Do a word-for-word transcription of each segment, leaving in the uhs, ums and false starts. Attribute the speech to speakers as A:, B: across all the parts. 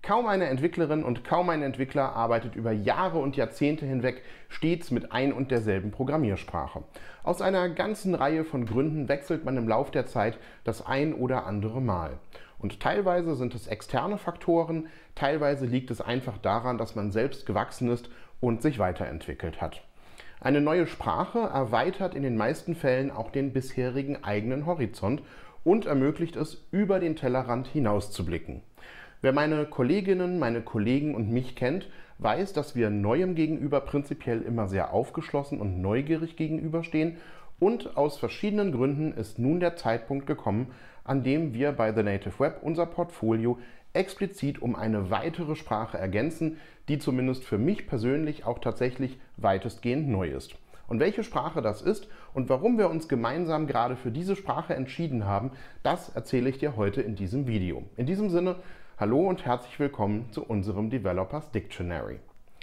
A: Kaum eine Entwicklerin und kaum ein Entwickler arbeitet über Jahre und Jahrzehnte hinweg stets mit ein und derselben Programmiersprache. Aus einer ganzen Reihe von Gründen wechselt man im Lauf der Zeit das ein oder andere Mal. Und teilweise sind es externe Faktoren, teilweise liegt es einfach daran, dass man selbst gewachsen ist und sich weiterentwickelt hat. Eine neue Sprache erweitert in den meisten Fällen auch den bisherigen eigenen Horizont und ermöglicht es, über den Tellerrand hinaus zu blicken. Wer meine Kolleginnen, meine Kollegen und mich kennt, weiß, dass wir Neuem gegenüber prinzipiell immer sehr aufgeschlossen und neugierig gegenüberstehen, und aus verschiedenen Gründen ist nun der Zeitpunkt gekommen, an dem wir bei The Native Web unser Portfolio explizit um eine weitere Sprache ergänzen, die zumindest für mich persönlich auch tatsächlich weitestgehend neu ist. Und welche Sprache das ist und warum wir uns gemeinsam gerade für diese Sprache entschieden haben, das erzähle ich dir heute in diesem Video. In diesem Sinne, hallo und herzlich willkommen zu unserem Developers Dictionary.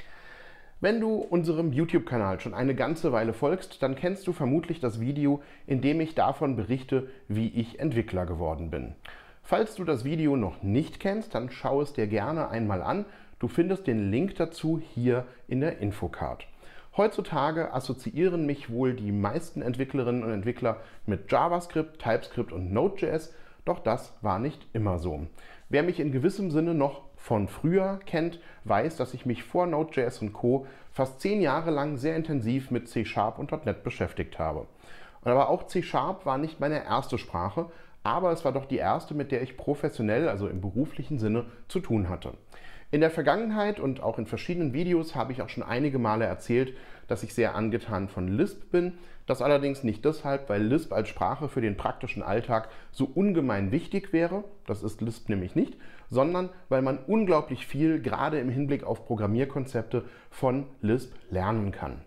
A: Wenn du unserem YouTube-Kanal schon eine ganze Weile folgst, dann kennst du vermutlich das Video, in dem ich davon berichte, wie ich Entwickler geworden bin. Falls du das Video noch nicht kennst, dann schau es dir gerne einmal an. Du findest den Link dazu hier in der Infocard. Heutzutage assoziieren mich wohl die meisten Entwicklerinnen und Entwickler mit JavaScript, TypeScript und Node.js, doch das war nicht immer so. Wer mich in gewissem Sinne noch von früher kennt, weiß, dass ich mich vor Node.js und Co. fast zehn Jahre lang sehr intensiv mit C Sharp und .N E T beschäftigt habe. Aber auch C Sharp war nicht meine erste Sprache, aber es war doch die erste, mit der ich professionell, also im beruflichen Sinne, zu tun hatte. In der Vergangenheit und auch in verschiedenen Videos habe ich auch schon einige Male erzählt, dass ich sehr angetan von Lisp bin. Das allerdings nicht deshalb, weil Lisp als Sprache für den praktischen Alltag so ungemein wichtig wäre, das ist Lisp nämlich nicht, sondern weil man unglaublich viel, gerade im Hinblick auf Programmierkonzepte, von Lisp lernen kann.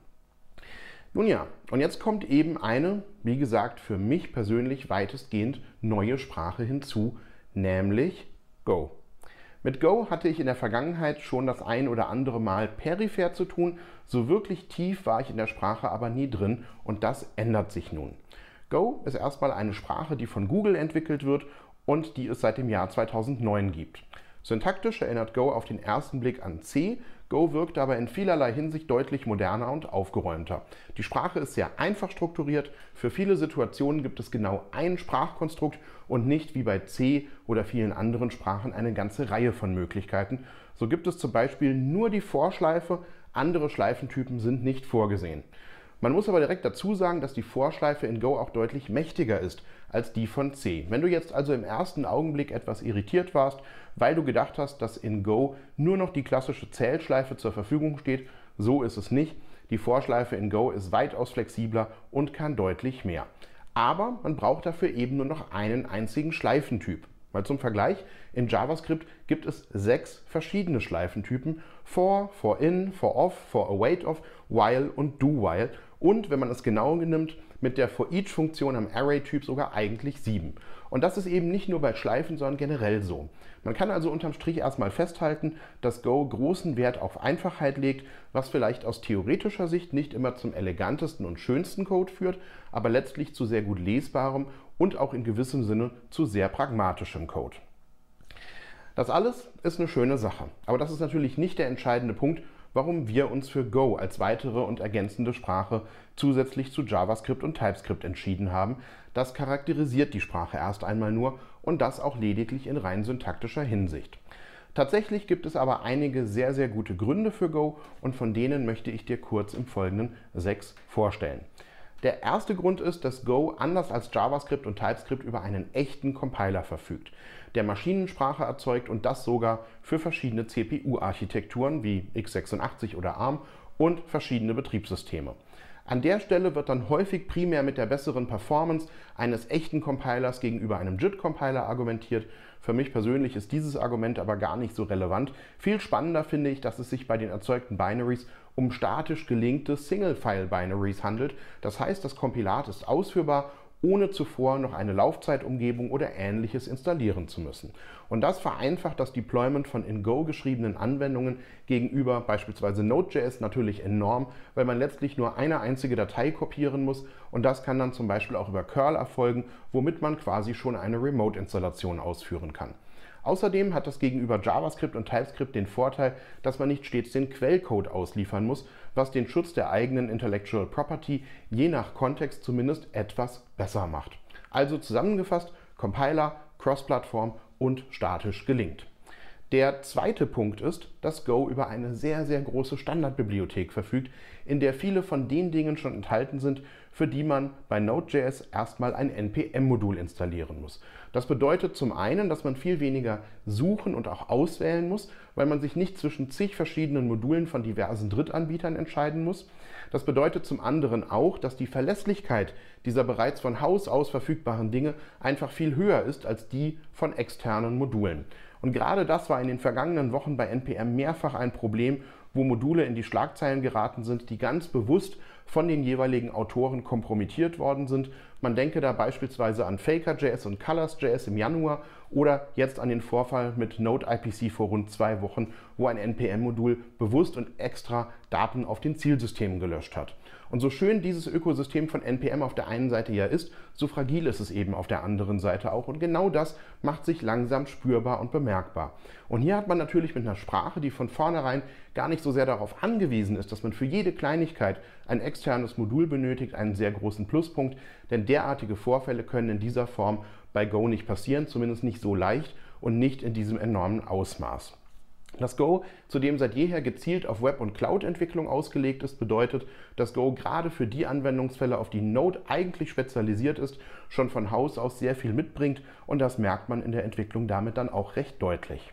A: Nun ja, und jetzt kommt eben eine, wie gesagt, für mich persönlich weitestgehend neue Sprache hinzu, nämlich Go. Mit Go hatte ich in der Vergangenheit schon das ein oder andere Mal peripher zu tun, so wirklich tief war ich in der Sprache aber nie drin, und das ändert sich nun. Go ist erstmal eine Sprache, die von Google entwickelt wird und die es seit dem Jahr zweitausendneun gibt. Syntaktisch erinnert Go auf den ersten Blick an C, Go wirkt aber in vielerlei Hinsicht deutlich moderner und aufgeräumter. Die Sprache ist sehr einfach strukturiert, für viele Situationen gibt es genau ein Sprachkonstrukt und nicht wie bei C oder vielen anderen Sprachen eine ganze Reihe von Möglichkeiten. So gibt es zum Beispiel nur die Vorschleife, andere Schleifentypen sind nicht vorgesehen. Man muss aber direkt dazu sagen, dass die Vorschleife in Go auch deutlich mächtiger ist als die von C. Wenn du jetzt also im ersten Augenblick etwas irritiert warst, weil du gedacht hast, dass in Go nur noch die klassische Zählschleife zur Verfügung steht, so ist es nicht. Die Vorschleife in Go ist weitaus flexibler und kann deutlich mehr. Aber man braucht dafür eben nur noch einen einzigen Schleifentyp. Mal zum Vergleich, in JavaScript gibt es sechs verschiedene Schleifentypen: for, for in, for off, for await of, while und do while. Und wenn man es genau nimmt, mit der for each Funktion am Array-Typ sogar eigentlich sieben. Und das ist eben nicht nur bei Schleifen, sondern generell so. Man kann also unterm Strich erstmal festhalten, dass Go großen Wert auf Einfachheit legt, was vielleicht aus theoretischer Sicht nicht immer zum elegantesten und schönsten Code führt, aber letztlich zu sehr gut lesbarem und auch in gewissem Sinne zu sehr pragmatischem Code. Das alles ist eine schöne Sache, aber das ist natürlich nicht der entscheidende Punkt, warum wir uns für Go als weitere und ergänzende Sprache zusätzlich zu JavaScript und TypeScript entschieden haben. Das charakterisiert die Sprache erst einmal nur, und das auch lediglich in rein syntaktischer Hinsicht. Tatsächlich gibt es aber einige sehr, sehr gute Gründe für Go, und von denen möchte ich dir kurz im Folgenden sechs vorstellen. Der erste Grund ist, dass Go anders als JavaScript und TypeScript über einen echten Compiler verfügt, der Maschinensprache erzeugt, und das sogar für verschiedene C P U-Architekturen wie x sechsundachtzig oder ARM und verschiedene Betriebssysteme. An der Stelle wird dann häufig primär mit der besseren Performance eines echten Compilers gegenüber einem J I T-Compiler argumentiert. Für mich persönlich ist dieses Argument aber gar nicht so relevant. Viel spannender finde ich, dass es sich bei den erzeugten Binaries um statisch gelinkte Single-File-Binaries handelt. Das heißt, das Kompilat ist ausführbar, ohne zuvor noch eine Laufzeitumgebung oder Ähnliches installieren zu müssen. Und das vereinfacht das Deployment von in Go geschriebenen Anwendungen gegenüber beispielsweise Node.js natürlich enorm, weil man letztlich nur eine einzige Datei kopieren muss, und das kann dann zum Beispiel auch über curl erfolgen, womit man quasi schon eine Remote-Installation ausführen kann. Außerdem hat das gegenüber JavaScript und TypeScript den Vorteil, dass man nicht stets den Quellcode ausliefern muss, was den Schutz der eigenen Intellectual Property je nach Kontext zumindest etwas besser macht. Also zusammengefasst, Compiler, Cross-Plattform und statisch gelingt. Der zweite Punkt ist, dass Go über eine sehr, sehr große Standardbibliothek verfügt, in der viele von den Dingen schon enthalten sind, für die man bei Node.js erstmal ein N P M-Modul installieren muss. Das bedeutet zum einen, dass man viel weniger suchen und auch auswählen muss, weil man sich nicht zwischen zig verschiedenen Modulen von diversen Drittanbietern entscheiden muss. Das bedeutet zum anderen auch, dass die Verlässlichkeit dieser bereits von Haus aus verfügbaren Dinge einfach viel höher ist als die von externen Modulen. Und gerade das war in den vergangenen Wochen bei N P M mehrfach ein Problem, wo Module in die Schlagzeilen geraten sind, die ganz bewusst von den jeweiligen Autoren kompromittiert worden sind. Man denke da beispielsweise an Faker.js und Colors.js im Januar oder jetzt an den Vorfall mit Node.I P C vor rund zwei Wochen, wo ein N P M-Modul bewusst und extra Daten auf den Zielsystemen gelöscht hat. Und so schön dieses Ökosystem von N P M auf der einen Seite ja ist, so fragil ist es eben auf der anderen Seite auch. Und genau das macht sich langsam spürbar und bemerkbar. Und hier hat man natürlich mit einer Sprache, die von vornherein gar nicht so sehr darauf angewiesen ist, dass man für jede Kleinigkeit ein externes Modul benötigt, einen sehr großen Pluspunkt. Denn derartige Vorfälle können in dieser Form bei Go nicht passieren, zumindest nicht so leicht und nicht in diesem enormen Ausmaß. Dass Go zudem seit jeher gezielt auf Web- und Cloud-Entwicklung ausgelegt ist, bedeutet, dass Go gerade für die Anwendungsfälle, auf die Node eigentlich spezialisiert ist, schon von Haus aus sehr viel mitbringt und das merkt man in der Entwicklung damit dann auch recht deutlich.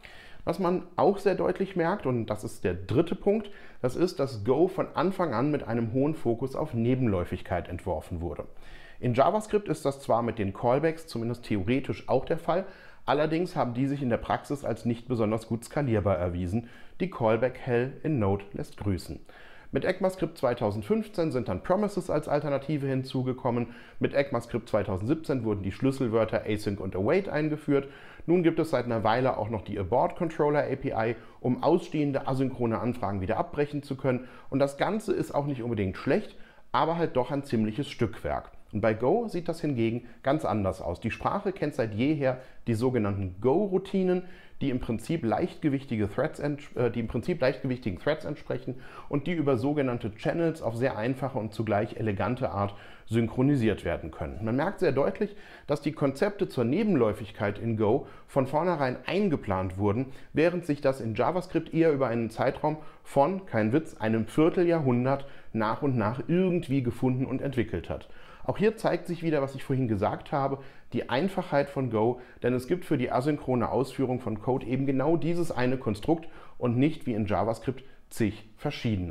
A: Was man auch sehr deutlich merkt, und das ist der dritte Punkt, das ist, dass Go von Anfang an mit einem hohen Fokus auf Nebenläufigkeit entworfen wurde. In JavaScript ist das zwar mit den Callbacks zumindest theoretisch auch der Fall, allerdings haben die sich in der Praxis als nicht besonders gut skalierbar erwiesen. Die Callback-Hell in Node lässt grüßen. Mit ECMAScript zweitausendfünfzehn sind dann Promises als Alternative hinzugekommen. Mit ECMAScript zweitausendsiebzehn wurden die Schlüsselwörter Async und Await eingeführt. Nun gibt es seit einer Weile auch noch die Abort Controller A P I, um ausstehende asynchrone Anfragen wieder abbrechen zu können. Und das Ganze ist auch nicht unbedingt schlecht, aber halt doch ein ziemliches Stückwerk. Und bei Go sieht das hingegen ganz anders aus. Die Sprache kennt seit jeher die sogenannten Go-Routinen, die im Prinzip leichtgewichtige Threads, äh, die im Prinzip leichtgewichtigen Threads entsprechen und die über sogenannte Channels auf sehr einfache und zugleich elegante Art synchronisiert werden können. Man merkt sehr deutlich, dass die Konzepte zur Nebenläufigkeit in Go von vornherein eingeplant wurden, während sich das in JavaScript eher über einen Zeitraum von, kein Witz, einem Vierteljahrhundert nach und nach irgendwie gefunden und entwickelt hat. Auch hier zeigt sich wieder, was ich vorhin gesagt habe, die Einfachheit von Go, denn es gibt für die asynchrone Ausführung von Code eben genau dieses eine Konstrukt und nicht wie in JavaScript zig verschiedene.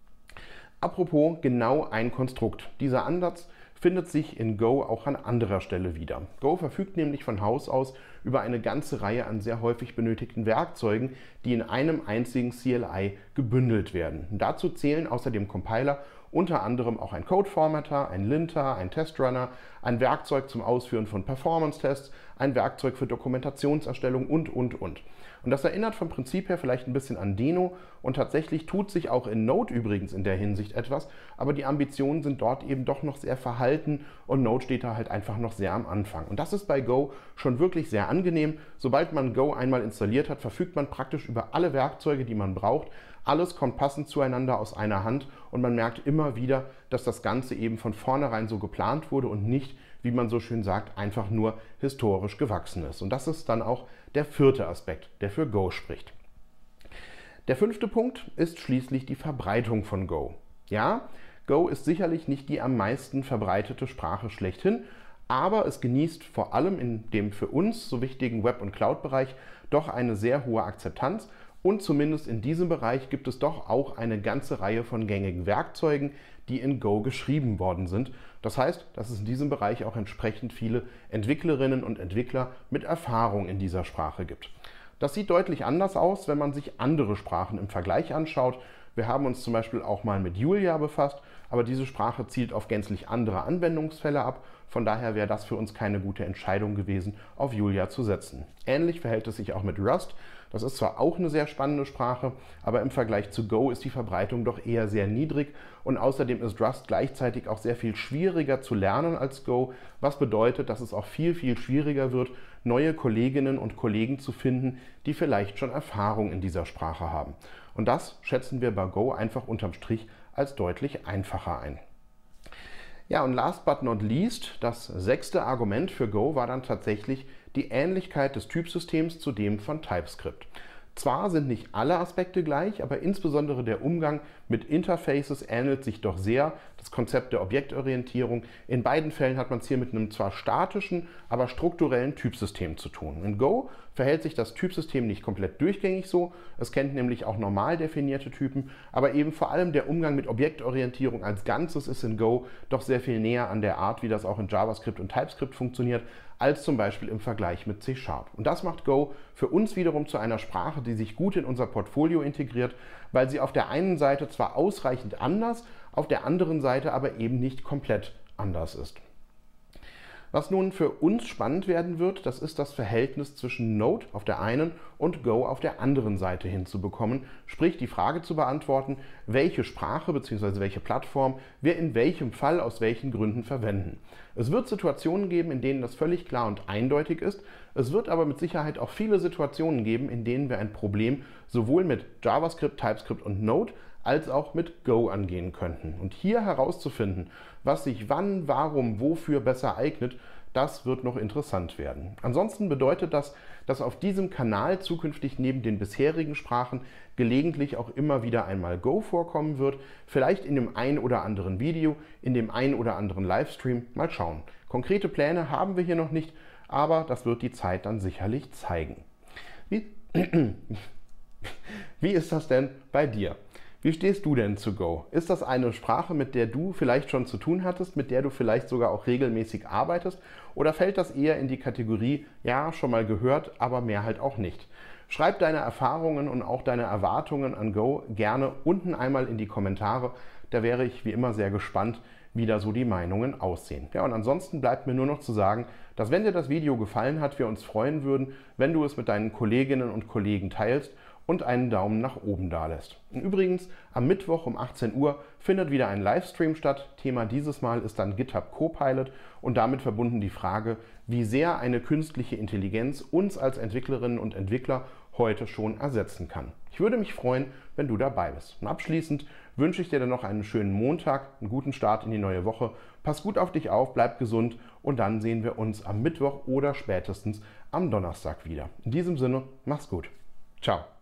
A: Apropos genau ein Konstrukt. Dieser Ansatz findet sich in Go auch an anderer Stelle wieder. Go verfügt nämlich von Haus aus über eine ganze Reihe an sehr häufig benötigten Werkzeugen, die in einem einzigen C L I gebündelt werden. Und dazu zählen außer dem Compiler unter anderem auch ein Code-Formatter, ein Linter, ein Testrunner, ein Werkzeug zum Ausführen von Performance-Tests, ein Werkzeug für Dokumentationserstellung und, und, und. Und das erinnert vom Prinzip her vielleicht ein bisschen an Deno und tatsächlich tut sich auch in Node übrigens in der Hinsicht etwas, aber die Ambitionen sind dort eben doch noch sehr verhalten und Node steht da halt einfach noch sehr am Anfang. Und das ist bei Go schon wirklich sehr angenehm. Sobald man Go einmal installiert hat, verfügt man praktisch über alle Werkzeuge, die man braucht. Alles kommt passend zueinander aus einer Hand und man merkt immer wieder, dass das Ganze eben von vornherein so geplant wurde und nicht, wie man so schön sagt, einfach nur historisch gewachsen ist. Und das ist dann auch der vierte Aspekt, der für Go spricht. Der fünfte Punkt ist schließlich die Verbreitung von Go. Ja, Go ist sicherlich nicht die am meisten verbreitete Sprache schlechthin, aber es genießt vor allem in dem für uns so wichtigen Web- und Cloud-Bereich doch eine sehr hohe Akzeptanz. Und zumindest in diesem Bereich gibt es doch auch eine ganze Reihe von gängigen Werkzeugen, die in Go geschrieben worden sind. Das heißt, dass es in diesem Bereich auch entsprechend viele Entwicklerinnen und Entwickler mit Erfahrung in dieser Sprache gibt. Das sieht deutlich anders aus, wenn man sich andere Sprachen im Vergleich anschaut. Wir haben uns zum Beispiel auch mal mit Julia befasst, aber diese Sprache zielt auf gänzlich andere Anwendungsfälle ab. Von daher wäre das für uns keine gute Entscheidung gewesen, auf Julia zu setzen. Ähnlich verhält es sich auch mit Rust. Das ist zwar auch eine sehr spannende Sprache, aber im Vergleich zu Go ist die Verbreitung doch eher sehr niedrig und außerdem ist Rust gleichzeitig auch sehr viel schwieriger zu lernen als Go, was bedeutet, dass es auch viel, viel schwieriger wird, neue Kolleginnen und Kollegen zu finden, die vielleicht schon Erfahrung in dieser Sprache haben. Und das schätzen wir bei Go einfach unterm Strich als deutlich einfacher ein. Ja, und last but not least, das sechste Argument für Go war dann tatsächlich die Ähnlichkeit des Typsystems zu dem von TypeScript. Zwar sind nicht alle Aspekte gleich, aber insbesondere der Umgang mit Interfaces ähnelt sich doch sehr. Das Konzept der Objektorientierung. In beiden Fällen hat man es hier mit einem zwar statischen, aber strukturellen Typsystem zu tun. In Go verhält sich das Typsystem nicht komplett durchgängig so. Es kennt nämlich auch normal definierte Typen, aber eben vor allem der Umgang mit Objektorientierung als Ganzes ist in Go doch sehr viel näher an der Art, wie das auch in JavaScript und TypeScript funktioniert, als zum Beispiel im Vergleich mit C Sharp. Und das macht Go für uns wiederum zu einer Sprache, die sich gut in unser Portfolio integriert, weil sie auf der einen Seite zwar ausreichend anders, auf der anderen Seite aber eben nicht komplett anders ist. Was nun für uns spannend werden wird, das ist das Verhältnis zwischen Node auf der einen und Go auf der anderen Seite hinzubekommen, sprich die Frage zu beantworten, welche Sprache bzw. welche Plattform wir in welchem Fall aus welchen Gründen verwenden. Es wird Situationen geben, in denen das völlig klar und eindeutig ist, es wird aber mit Sicherheit auch viele Situationen geben, in denen wir ein Problem sowohl mit JavaScript, TypeScript und Node als auch mit Go angehen könnten. Und hier herauszufinden, was sich wann, warum, wofür besser eignet, das wird noch interessant werden. Ansonsten bedeutet das, dass auf diesem Kanal zukünftig neben den bisherigen Sprachen gelegentlich auch immer wieder einmal Go vorkommen wird, vielleicht in dem ein oder anderen Video, in dem ein oder anderen Livestream, mal schauen. Konkrete Pläne haben wir hier noch nicht, aber das wird die Zeit dann sicherlich zeigen. Wie, Wie ist das denn bei dir? Wie stehst du denn zu Go? Ist das eine Sprache, mit der du vielleicht schon zu tun hattest, mit der du vielleicht sogar auch regelmäßig arbeitest? Oder fällt das eher in die Kategorie, ja, schon mal gehört, aber mehr halt auch nicht? Schreib deine Erfahrungen und auch deine Erwartungen an Go gerne unten einmal in die Kommentare. Da wäre ich wie immer sehr gespannt, wie da so die Meinungen aussehen. Ja, und ansonsten bleibt mir nur noch zu sagen, dass wenn dir das Video gefallen hat, wir uns freuen würden, wenn du es mit deinen Kolleginnen und Kollegen teilst und einen Daumen nach oben dalässt. Und übrigens, am Mittwoch um achtzehn Uhr findet wieder ein Livestream statt. Thema dieses Mal ist dann GitHub Copilot und damit verbunden die Frage, wie sehr eine künstliche Intelligenz uns als Entwicklerinnen und Entwickler heute schon ersetzen kann. Ich würde mich freuen, wenn du dabei bist. Und abschließend wünsche ich dir dann noch einen schönen Montag, einen guten Start in die neue Woche. Pass gut auf dich auf, bleib gesund und dann sehen wir uns am Mittwoch oder spätestens am Donnerstag wieder. In diesem Sinne, mach's gut. Ciao.